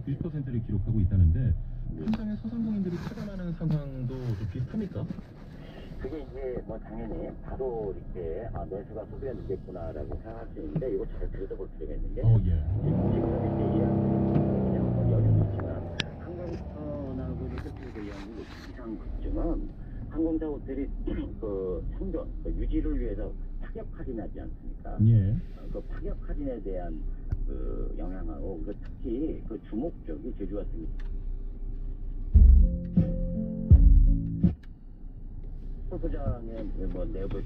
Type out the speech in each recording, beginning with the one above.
90%를 기록하고 있다는데 현장에 소상공인들이 체감하는 상황도 좀 비슷합니까? 그게 이제 뭐 당연히 바로 이렇게 내수가 소비가 늘겠구나라고 생각할 수 있는데 이거 잘 들여다볼 필요가 있는 게 예. 지금 이제 그냥 뭐 연휴도 있지만 항공편하고 호텔 예약률 이상 급증은 항공사 호텔이 그 생존, 그 유지를 위해서 파격 할인하지 않습니까? 예. 그 파격 할인에 대한 그 영향하고 특히 그 주목적이 제주 같은 경우 소장의 뭐 내부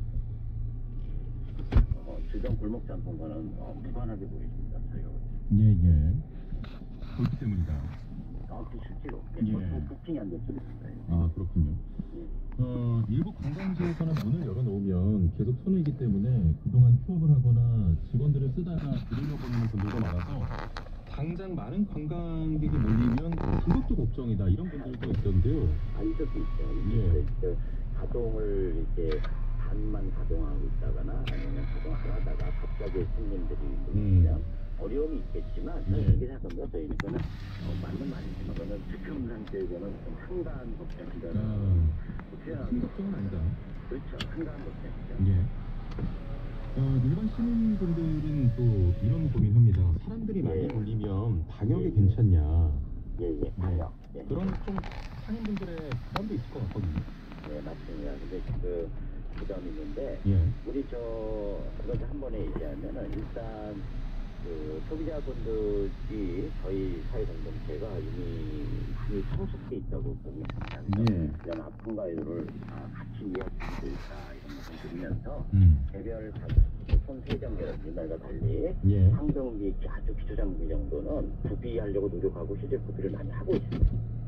주변 골목 짬뽕과는 무관하게 보입니다. 저희가. 예. 그렇기 때문이다. 그 실제로 예. 부팅이 안 됐습니다. 아, 그렇군요. 일부 관광지에서는 문을 열어놓으면 계속 손해이기 때문에 그동안 휴업을 하거나 직원들을 쓰다가 들여보내는 분들도 많아서 당장 많은 관광객이 몰리면 그것도 걱정이다 이런 분들도 있던데요. 있을 수 있죠. 예. 그 가동을 이제 반만 가동하고 있다거나 아니면 가동 안 하다가 갑자기 손님들이 몰리면 어려움이 있겠지만 저는 이렇게 생각합니다. 저희 이거는 맞는 말이지만 그거는 지금 상태에서는 좀 한가한 걱정이라는 큰 걱정은 아니다. 그렇죠. 한가한 걱정이죠. 예. 일반 시민분들은 또 이런 고민합니다. 사람들이 많이 몰리면 방역에 괜찮냐. 예, 방역. 예. 그런 좀 상인분들의 부담도 있을 것 같거든요. 네, 맞습니다. 근데 그 부담이 있는데 예. 우리 그걸 한 번에 얘기하면은 일단 그 소비자분들이 저희 사회 공동체가 이미 많이 성숙돼 있다고 봅니다. 이런 아픈 가이드를 같이 이해할 수 있다 이런 말씀 드리면서 개별 손 세정이라든가 달리 항변기 아주 기초 장비 정도는 구비하려고 노력하고 실제 구비를 많이 하고 있습니다.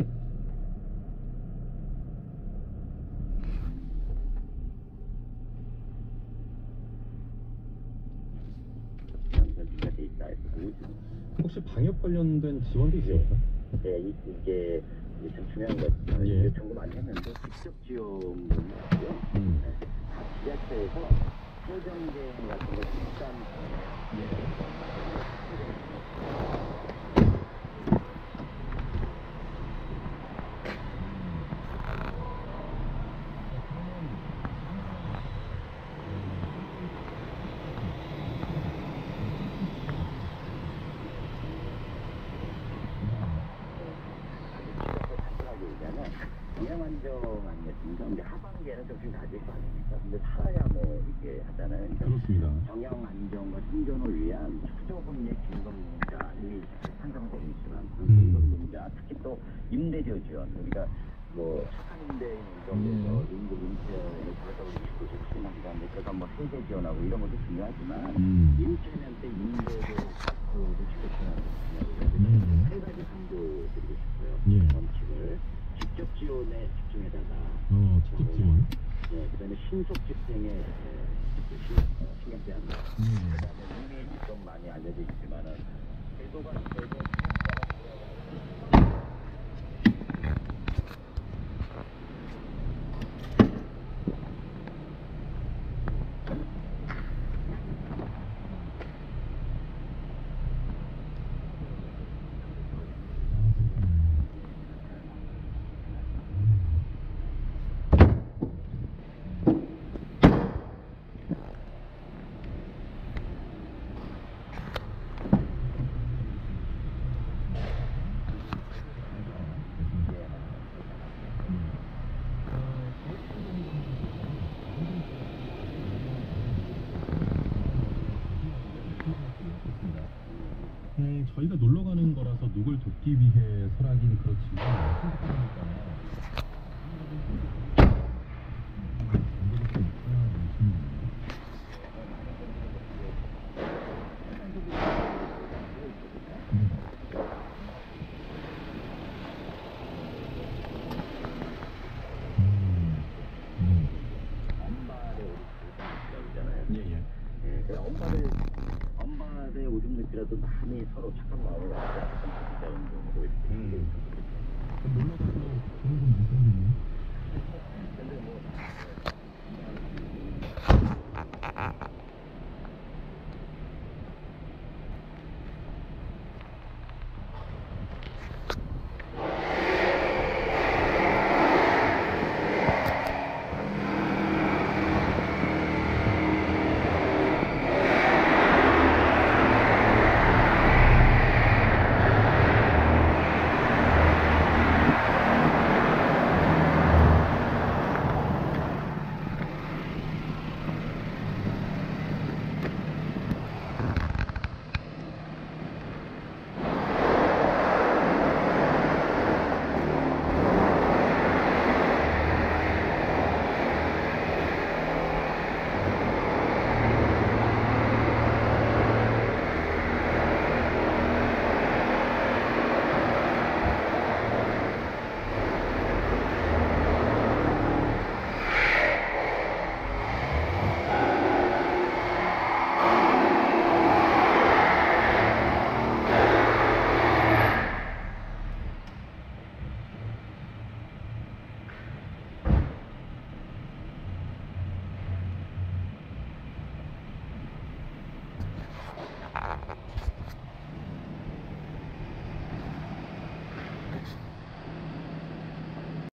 혹시 방역 관련된 지원도 있습니까? 네, 이게 참 중요한 것. 이게 정부 많이 했는데 직접 지원이 있고요. 지자체에서 세정제 같은 거 일단 영양안정 아니겠습니까? 근데 하반기에는 좀 낮을 거 아닙니까? 근데 살아야 뭐 이게 하잖아요. 그렇습니다. 경영안정과 생존을 위한 수조금리 긴급문자 이미 상상되고 있지만 긴급문자 특히 또 임대료 지원 우리가 뭐 착한 임대인 인정에서 임대를 가격을 29씩 수준한다는데 그래서 뭐 세제 지원하고 이런 것도 중요하지만 임차면 때 임대료 값도 지켜주는 세 가지 강조드리고 싶어요. 원칙을 직접 지원에 집중해달라. 직접 지원. 네, 그다음에 신속 집행에 신경 써야 한다. 그다음에 이미 좀 많이 알려져 있지만은 제도가 되고 저희가 놀러 가는 거라서 누굴 돕기 위해 설하긴 그렇지만 생각해보니까 엄마의 오줌 느끼라도 많이 서로 착한 마음을 갖고 착한 부자운동으로 이렇게 놀러 가서 좋은 건 못 생겼네. 근데 뭐